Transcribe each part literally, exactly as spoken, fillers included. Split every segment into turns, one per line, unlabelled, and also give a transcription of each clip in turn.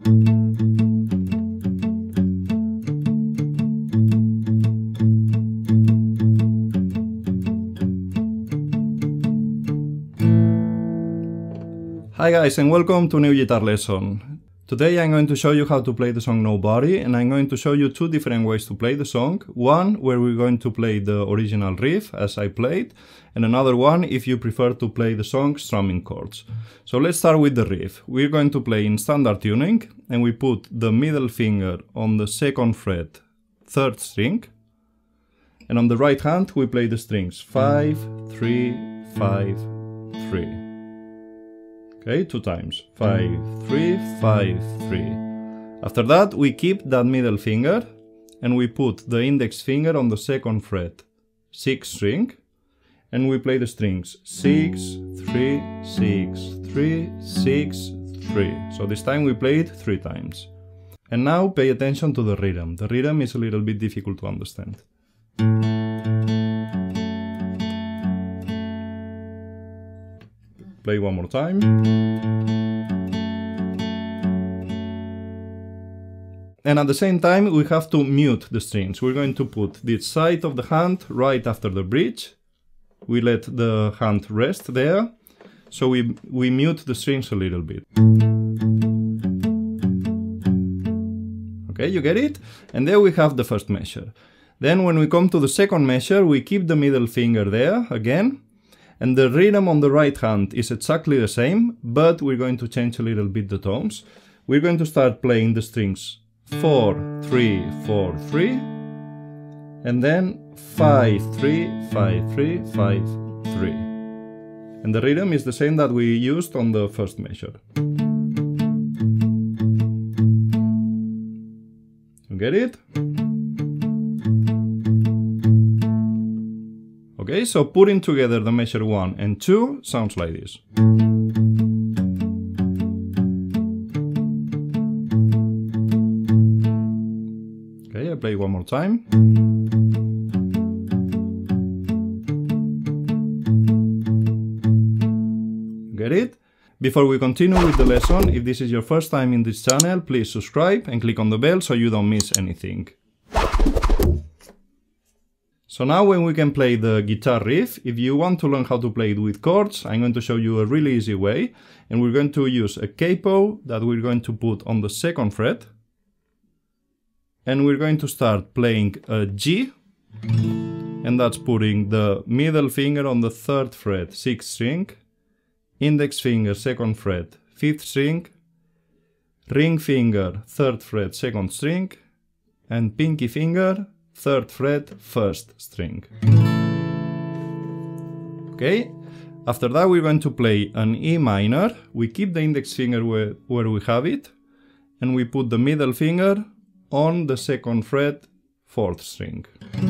Hi guys, and welcome to a new guitar lesson. Today I'm going to show you how to play the song Nobody, and I'm going to show you two different ways to play the song. One where we're going to play the original riff as I played, and another one if you prefer to play the song strumming chords. So let's start with the riff. We're going to play in standard tuning, and we put the middle finger on the second fret, third string, and on the right hand we play the strings five, three, five, three. Okay, two times. five, three, five, three. After that, we keep that middle finger and we put the index finger on the second fret, sixth string, and we play the strings six, three, six, three, six, three. So this time we play it three times. And now pay attention to the rhythm. The rhythm is a little bit difficult to understand. Play one more time. And at the same time we have to mute the strings. We're going to put this side of the hand right after the bridge. We let the hand rest there. So we, we mute the strings a little bit. Okay, you get it? And there we have the first measure. Then when we come to the second measure, we keep the middle finger there again. And the rhythm on the right hand is exactly the same, but we're going to change a little bit the tones. We're going to start playing the strings four, three, four, three, and then five, three, five, three, five, three. And the rhythm is the same that we used on the first measure. You get it? Okay, so putting together the measure one and two sounds like this. Okay, I play one more time. Get it? Before we continue with the lesson, if this is your first time in this channel, please subscribe and click on the bell so you don't miss anything. So now when we can play the guitar riff, if you want to learn how to play it with chords, I'm going to show you a really easy way. And we're going to use a capo that we're going to put on the second fret. And we're going to start playing a G. And that's putting the middle finger on the third fret, sixth string. Index finger, second fret, fifth string. Ring finger, third fret, second string. And pinky finger, third fret, first string. Okay, after that we're going to play an E minor. We keep the index finger where, where we have it, and we put the middle finger on the second fret, fourth string.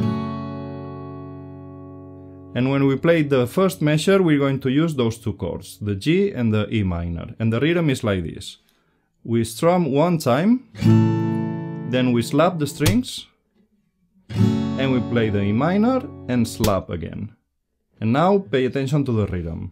And when we play the first measure, we're going to use those two chords, the G and the E minor. And the rhythm is like this. We strum one time, then we slap the strings, and we play the E minor and slap again. And now pay attention to the rhythm.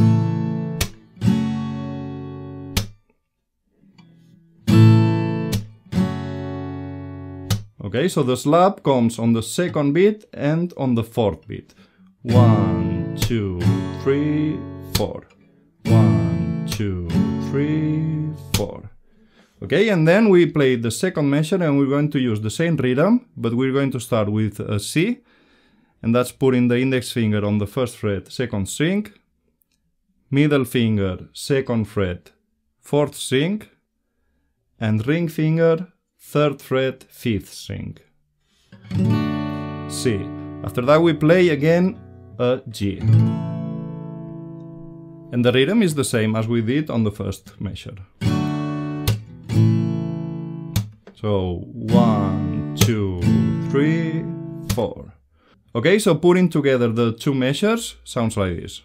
Okay, so the slap comes on the second beat and on the fourth beat. One, two, three, four. One, two, three, four. Okay, and then we play the second measure and we're going to use the same rhythm, but we're going to start with a C, and that's putting the index finger on the first fret, second string, middle finger, second fret, fourth string, and ring finger, third fret, fifth string. C. After that we play again a G. And the rhythm is the same as we did on the first measure. So, one, two, three, four. Okay, so putting together the two measures sounds like this.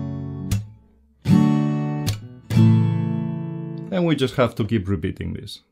And we just have to keep repeating this.